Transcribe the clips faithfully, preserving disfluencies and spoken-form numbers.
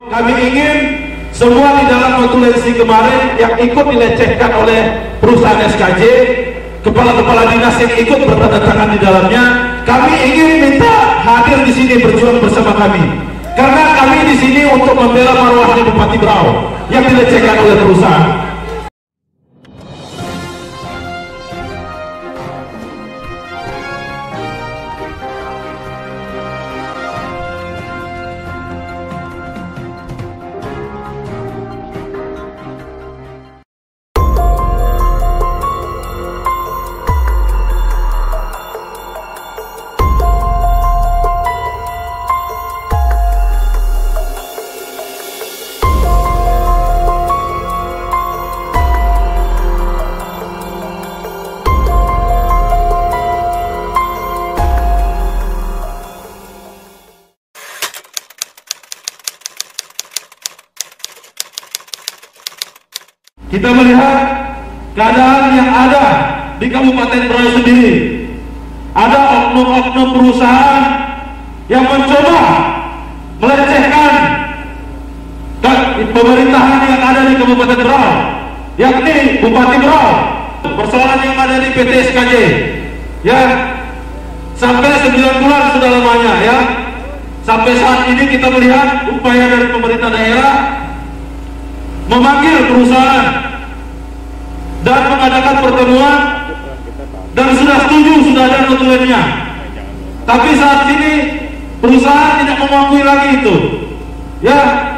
Kami ingin semua di dalam notulensi kemarin yang ikut dilecehkan oleh perusahaan S K J, kepala-kepala dinas yang ikut bertanda tangan di dalamnya, kami ingin minta hadir di sini berjuang bersama kami. Karena kami di sini untuk membela marwahnya Bupati Berau yang dilecehkan oleh perusahaan. Kita melihat keadaan yang ada di Kabupaten Berau sendiri. Ada oknum-oknum perusahaan yang mencoba melecehkan pemerintahan yang ada di Kabupaten Berau, yakni Bupati Berau. Persoalan yang ada di P T S K J, ya, sampai sembilan bulan sudah lamanya, ya. Sampai saat ini kita melihat upaya dari pemerintah daerah memanggil perusahaan dan mengadakan pertemuan dan sudah setuju, sudah ada notulennya. Tapi saat ini perusahaan tidak mengakui lagi itu. Ya,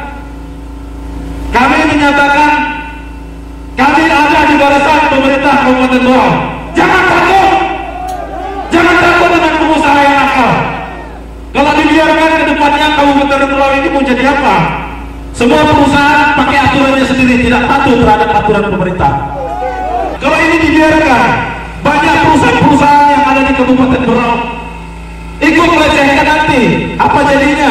kami menyatakan kami ada di barisan pemerintah Kabupaten Berau. Jangan takut, jangan takut dengan pengusaha yang nakal. Kalau dibiarkan ke depannya Kabupaten Berau ini mau jadi apa? Semua perusahaan pakai aturannya sendiri, tidak patuh terhadap aturan pemerintah. Kalau ini dibiarkan, banyak perusahaan-perusahaan yang ada di Kabupaten Berau ikut melecehkan nanti, apa jadinya?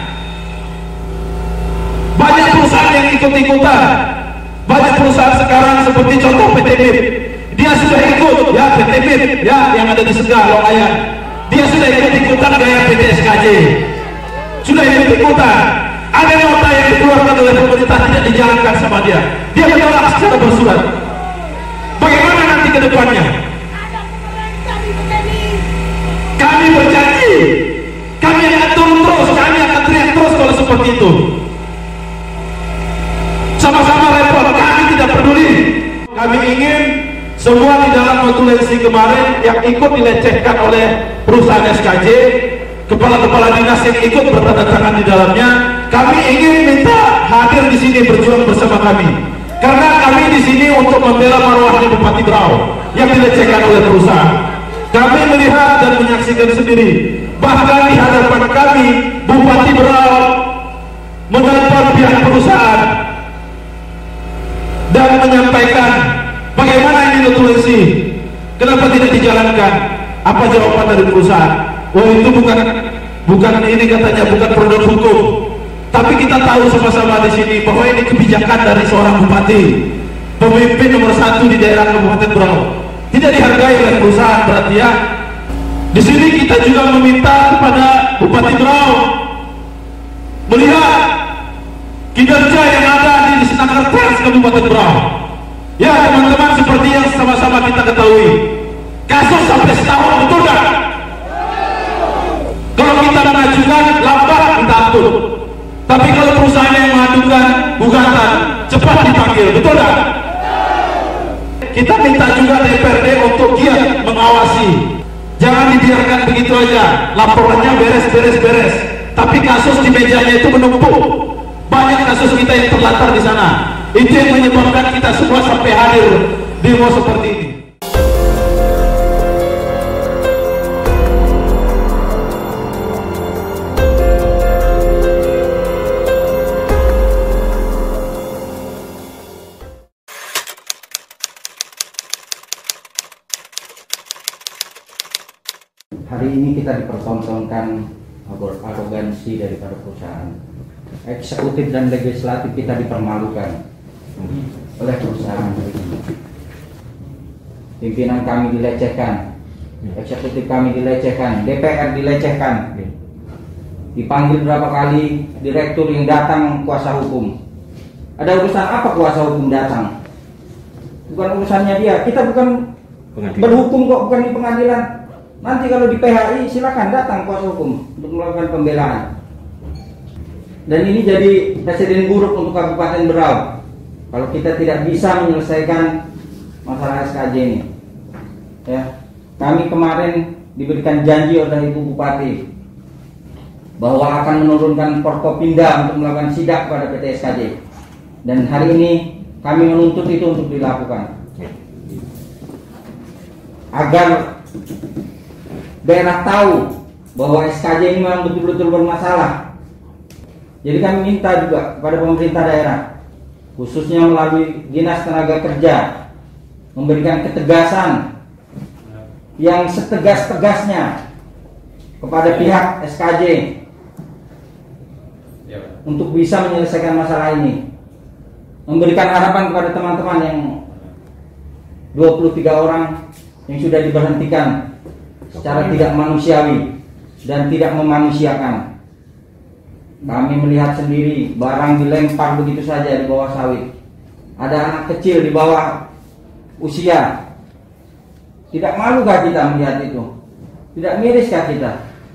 Banyak perusahaan yang ikut-ikutan. Banyak perusahaan sekarang seperti contoh P T M I P, dia sudah ikut, ya, P T M I P, ya, yang ada di Segah, Longayan, dia sudah ikut-ikutan gaya P T S K J, sudah ikut-ikutan. Ada nota yang dikeluarkan oleh pemerintah tidak dijalankan sama dia, dia menolak secara bersurat. Bagaimana nanti ke depannya? Kami berjanji, kami akan turun terus, kami akan teriak terus kalau seperti itu. Sama-sama repot, kami tidak peduli. Kami ingin semua di dalam notulensi kemarin yang ikut dilecehkan oleh perusahaan S K J, kepala-kepala dinas yang ikut bertanda tangan di dalamnya, kami ingin minta hadir di sini berjuang bersama kami. Karena kami di sini untuk membela marwahnya Bupati Berau yang dilecehkan oleh perusahaan. Kami melihat dan menyaksikan sendiri, bahkan di hadapan kami Bupati Berau menelpon pihak perusahaan dan menyampaikan bagaimana ini notulensi, kenapa tidak dijalankan? Apa jawaban dari perusahaan? Oh, itu bukan bukan ini katanya, bukan produk hukum. Tapi kita tahu sama-sama di sini bahwa ini kebijakan dari seorang bupati, pemimpin nomor satu di daerah Kabupaten Berau. Tidak dihargai oleh perusahaan, berarti ya. Di sini kita juga meminta kepada Bupati Berau melihat kinerja yang ada di Senakertas Kabupaten Berau. Ya, teman-teman, seperti yang sama-sama kita ketahui, kasus sampai setahun, betul tak? Kalau kita mengajukan lambat, kita atur. Tapi kalau perusahaan yang mengajukan gugatan cepat dipanggil, betul tak? Kita minta juga D P R D untuk giat mengawasi. Jangan dibiarkan begitu aja, laporannya beres-beres-beres, tapi kasus di mejanya itu menumpuk. Banyak kasus kita yang terlantar di sana. Itu yang menyebabkan kita semua sampai hadir demo seperti ini. Hari ini kita dipertontonkan arogansi daripada perusahaan. Eksekutif dan legislatif kita dipermalukan oleh perusahaan. Pimpinan kami dilecehkan, eksekutif kami dilecehkan, D P R dilecehkan. dipanggil berapa kali direktur yang datang kuasa hukum. Ada urusan apa kuasa hukum datang? Bukan urusannya dia. Kita bukan pengadilan. Berhukum kok, bukan di pengadilan. Nanti kalau di P H I silakan datang kuasa hukum untuk melakukan pembelaan. Dan ini jadi presiden buruk untuk Kabupaten Berau kalau kita tidak bisa menyelesaikan masalah S K J ini. Ya, kami kemarin diberikan janji oleh Ibu Bupati bahwa akan menurunkan Forkopimda untuk melakukan sidak pada P T S K J. Dan hari ini kami menuntut itu untuk dilakukan agar daerah tahu bahwa S K J ini memang betul-betul bermasalah. Jadi kami minta juga kepada pemerintah daerah, khususnya melalui Dinas Tenaga Kerja, memberikan ketegasan yang setegas-tegasnya kepada pihak S K J untuk bisa menyelesaikan masalah ini. Memberikan harapan kepada teman-teman yang dua puluh tiga orang yang sudah diberhentikan secara tidak manusiawi dan tidak memanusiakan. Kami melihat sendiri barang dilempar begitu saja di bawah sawit. Ada anak kecil di bawah usia. Tidak malukah kita melihat itu? Tidak miriskah kita?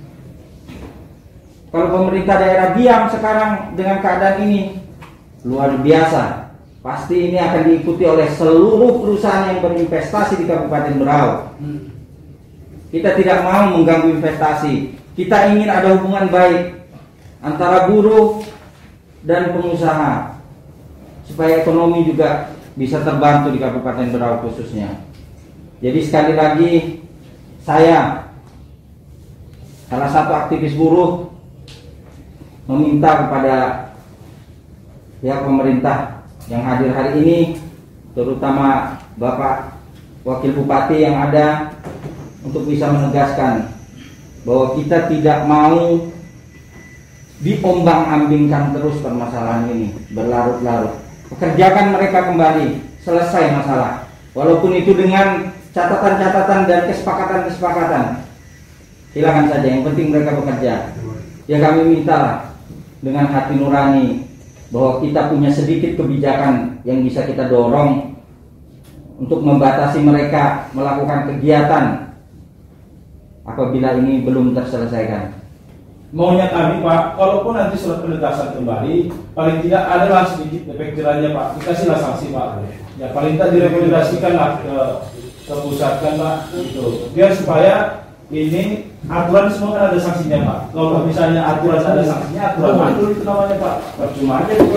Kalau pemerintah daerah diam sekarang dengan keadaan ini, luar biasa. Pasti ini akan diikuti oleh seluruh perusahaan yang berinvestasi di Kabupaten Berau. Kita tidak mau mengganggu investasi. Kita ingin ada hubungan baik antara buruh dan pengusaha supaya ekonomi juga bisa terbantu di Kabupaten Berau khususnya. Jadi sekali lagi saya, salah satu aktivis buruh, meminta kepada pihak pemerintah yang hadir hari ini, terutama Bapak Wakil Bupati yang ada, untuk bisa menegaskan bahwa kita tidak mau diombang-ambingkan terus permasalahan ini berlarut-larut. Pekerjakan mereka kembali, selesai masalah. Walaupun itu dengan catatan-catatan dan kesepakatan-kesepakatan, silakan saja. Yang penting mereka bekerja. Ya kami minta dengan hati nurani bahwa kita punya sedikit kebijakan yang bisa kita dorong untuk membatasi mereka melakukan kegiatan apabila ini belum terselesaikan. Maunya kami Pak, walaupun nanti surat penegasan kembali, paling tidak adalah sedikit efek jerahnya Pak, dikasihlah sanksi Pak. Ya paling tidak direkomendasikanlah ke, ke pusat kan Pak, gitu. Biar supaya ini aturan semua kan ada sanksinya Pak. Kalau misalnya aturan ada sanksinya, aturan mantul itu namanya Pak. Percuma aja juga.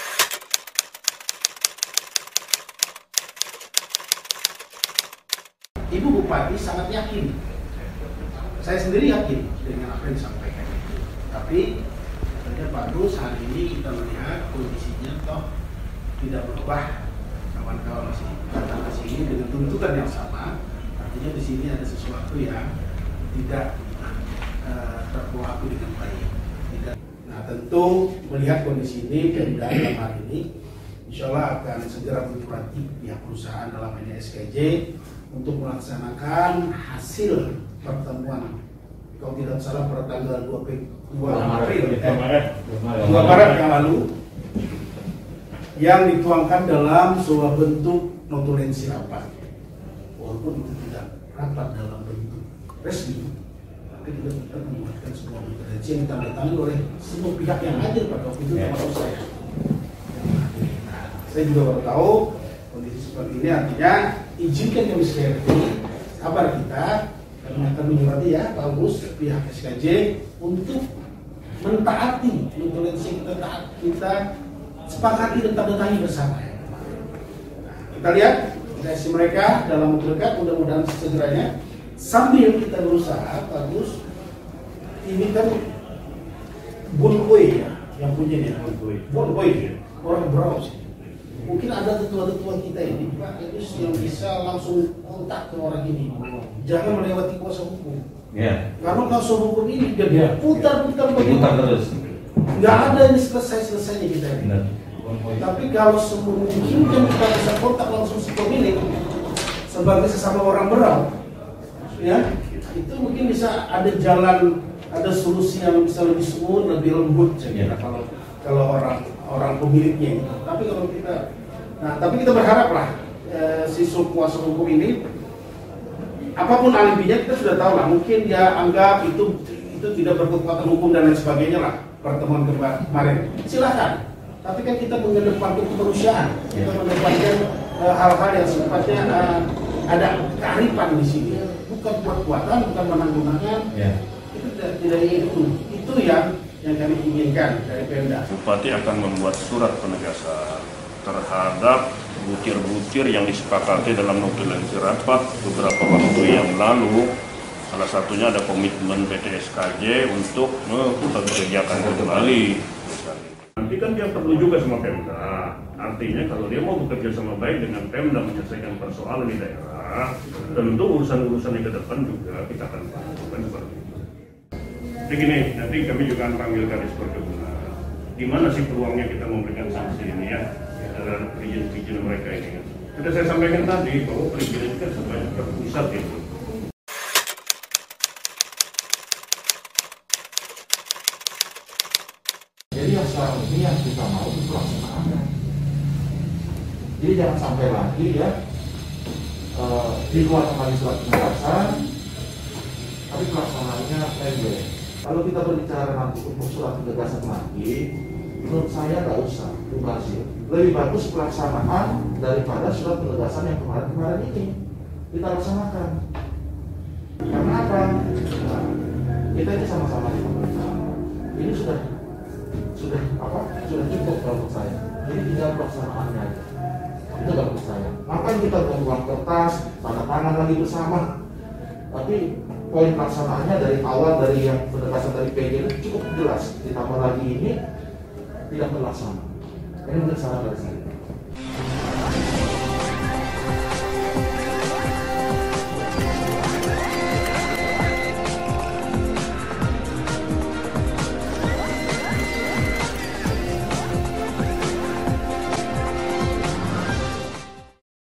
Ibu Bupati sangat yakin, saya sendiri yakin dengan apa yang disampaikan. Tapi tentunya Pak Rus hari ini kita melihat kondisinya toh tidak berubah, kawan-kawan masih datang ke sini dengan tuntutan yang sama. Artinya di sini ada sesuatu yang tidak uh, terkuat dengan baik. Tidak. Nah tentu melihat kondisi ini dan dalam hari ini, insya Allah akan segera menyurati pihak perusahaan dalam ini S K J untuk melaksanakan hasil pertemuan, kalau tidak salah pada tanggal dua April, dua Maret yang lalu, yang dituangkan dalam sebuah bentuk notulensi rapat. Walaupun itu tidak rapat dalam bentuk resmi, tapi kita tetap membuatkan sebuah notulensi yang ditandatangani oleh semua pihak yang hadir pada waktu itu, termasuk saya. Nah, saya juga baru tahu kondisi seperti ini, artinya izinkan kami sekali ini kabar kita kami akan menyurati ya Pak Agus pihak S K J untuk mentaati notulensi kita taat, kita sepakati dan tanda tangan bersama. Nah, kita lihat reaksi mereka dalam waktu dekat, mudah-mudahan segeranya sambil kita berusaha. Pak Agus ini kan Bonboy ya yang punya dia, Bonboy orang Berau sih. Mungkin ada tetua-tetua kita ini Pak Agus yang bisa langsung kontak ke orang ini, jangan melewati kuasa hukum. Ya. Karena kuasa hukum ini dia ya. putar-putar putar terus. Nggak ada ini selesai-selesainya kita ini. Benar. Tapi kalau semungkinkan kita bisa kontak langsung si pemilik sebagai sesama orang Berau, ya itu mungkin bisa ada jalan ada solusi yang bisa lebih smooth, lebih lembut saya kira kalau kalau orang orang pemiliknya gitu. Tapi kalau kita, nah tapi kita berharap lah eh, si kuasa hukum ini, apapun alibinya kita sudah tahu lah. Mungkin dia anggap itu itu tidak berkekuatan hukum dan lain sebagainya lah pertemuan kemarin. Silakan. Tapi kan kita mengedepankan kemanusiaan, kita mengedepankan uh, hal-hal yang sifatnya uh, ada kearifan di sini, bukan buat-buatan, bukan menang-menangan. Yeah. Itu tidak, tidak itu, itu yang yang kami inginkan dari Pemda. Bupati akan membuat surat penegasan terhadap butir-butir yang disepakati dalam notulensi rapat beberapa waktu yang lalu. Salah satunya ada komitmen P T S K J untuk mempekerjakan kembali. Nanti kan dia perlu juga sama Pemda. Artinya kalau dia mau bekerja sama baik dengan Pemda menyelesaikan persoalan di daerah, tentu urusan-urusan yang ke depan juga kita akan lakukan seperti itu. Jadi gini, nanti kami juga akan panggil Kadis Perkebunan. Gimana sih peluangnya kita memberikan sanksi ini ya terhadap perizinan mereka ini? Sudah saya sampaikan tadi bahwa perizinan itu kan sebanyak terpusat itu. Jadi yang sekarang ini yang kita mau itu pelaksanaannya. Jadi jangan sampai lagi ya uh, di luar kembali surat penegasan, tapi pelaksanaannya pendek. Kalau kita berbicara nanti untuk surat penegasan lagi, menurut saya nggak usah dibahas. Lebih bagus pelaksanaan daripada surat penegasan yang kemarin-kemarin ini kita laksanakan. Karena apa? Nah, kita ini sama-sama di pemerintahan. Ini sudah sudah apa sudah cukup kalau saya. Jadi tinggal pelaksanaannya aja. Itu kalau saya. Ngapain kita buang kertas, tanda tangan lagi bersama? Tapi poin pelaksanaannya dari awal dari yang penegasan dari P J itu cukup jelas. Ditambah lagi ini tidak terlaksana. Ini menurut saya dari saya.